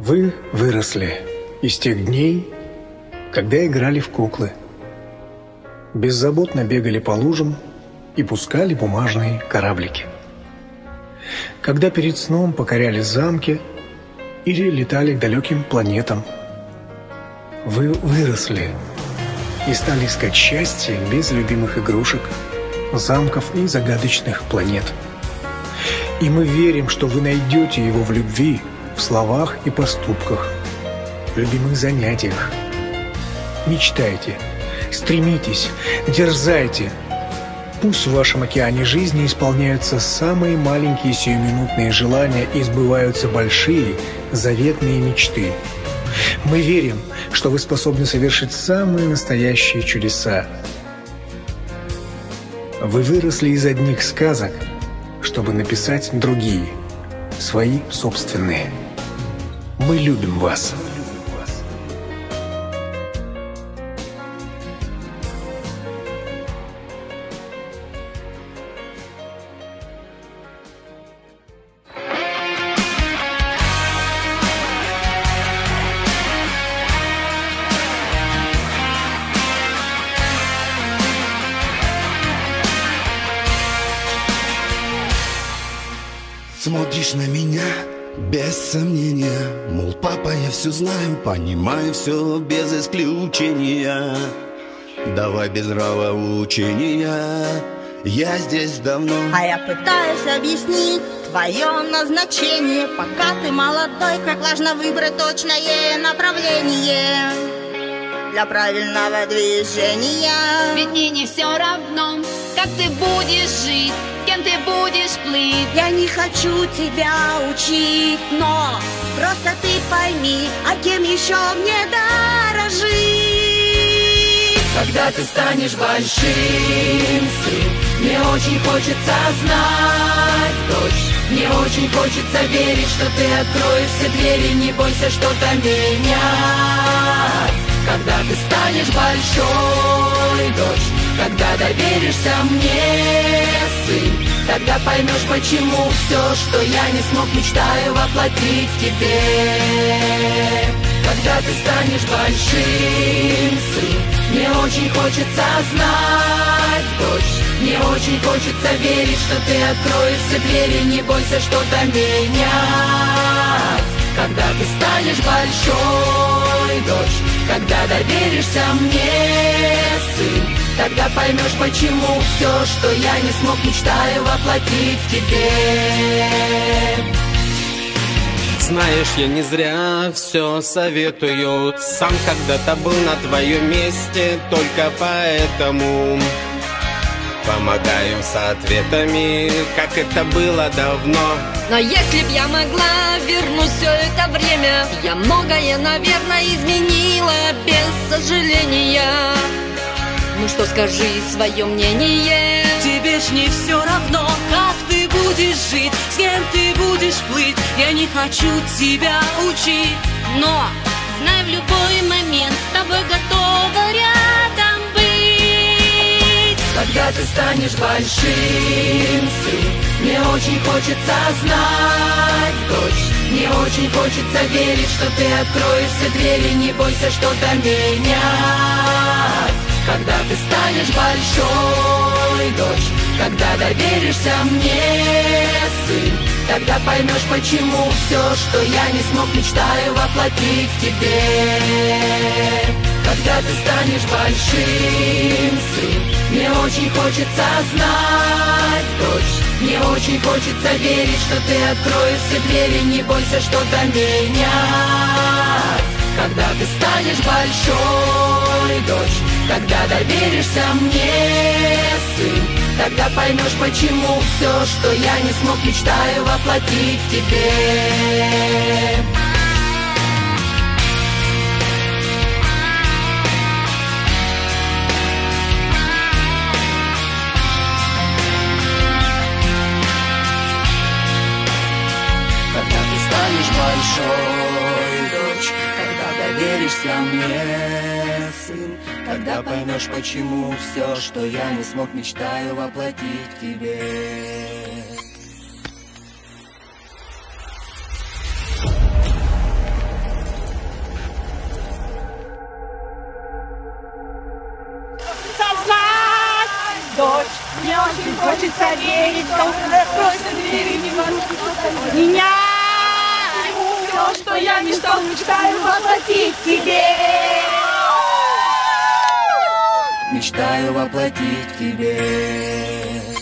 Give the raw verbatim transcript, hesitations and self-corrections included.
Вы выросли из тех дней, когда играли в куклы, беззаботно бегали по лужам и пускали бумажные кораблики, когда перед сном покоряли замки или летали к далеким планетам. Вы выросли и стали искать счастье без любимых игрушек, замков и загадочных планет. И мы верим, что вы найдете его в любви, в словах и поступках, в любимых занятиях. Мечтайте, стремитесь, дерзайте. Пусть в вашем океане жизни исполняются самые маленькие сиюминутные желания и сбываются большие, заветные мечты. Мы верим, что вы способны совершить самые настоящие чудеса. Вы выросли из одних сказок, чтобы написать другие, свои собственные. Мы любим вас. Смотришь на меня без сомнения, мол, папа, я все знаю, понимаю все без исключения. Давай без нравоучения, я здесь давно. А я пытаюсь объяснить твое назначение. Пока ты молодой, как важно выбрать точное направление для правильного движения. Ведь мне не все равно, как ты будешь жить, с кем ты будешь плыть. Я не хочу тебя учить, но просто ты пойми, а кем еще мне дорожить. Когда ты станешь большим, сын, мне очень хочется знать, дочь. Мне очень хочется верить, что ты откроешь все двери, не бойся что-то менять. Когда ты станешь большой, дочь, когда доверишься мне, сын, тогда поймешь, почему все, что я не смог, мечтаю воплотить в тебе. Когда ты станешь большим, сын, мне очень хочется знать, дочь. Мне очень хочется верить, что ты откроешь все двери, не бойся что-то менять. Когда ты станешь большой, дочь, когда доверишься мне, сын, тогда поймешь, почему все, что я не смог, мечтаю воплотить в тебе. Знаешь, я не зря все советую. Сам когда-то был на твоем месте, только поэтому помогаю с ответами, как это было давно. Но если б я могла вернуть все это время, я многое, наверное, изменила без сожаления. Ну что, скажи свое мнение. Тебе ж не все равно, как ты будешь жить, с кем ты будешь плыть. Я не хочу тебя учить, но знай, в любой момент с тобой готова рядом быть. Когда ты станешь большим, сын, мне очень хочется знать, дочь. Мне очень хочется верить, что ты откроешь все двери, не бойся что-то менять. Когда ты станешь большой, дочь, когда доверишься мне, сын, тогда поймешь, почему все, что я не смог, мечтаю воплотить в тебе. Когда ты станешь большим, сын, мне очень хочется знать, дочь. Мне очень хочется верить, что ты откроешь все двери, не бойся что-то менять. Когда ты станешь большой, дочь, когда доверишься мне, сын, тогда поймешь, почему все, что я не смог, мечтаю воплотить в тебе. Когда ты станешь большой, дочь, когда доверишься мне, сын, тогда поймешь, почему все, что я не смог, мечтаю воплотить в тебе. хочешь. Мне очень хочется верить, что откройся двери, не воротится меня. Все, что я мечтал, мечтаю воплотить в тебе. Мечтаю воплотить в тебе.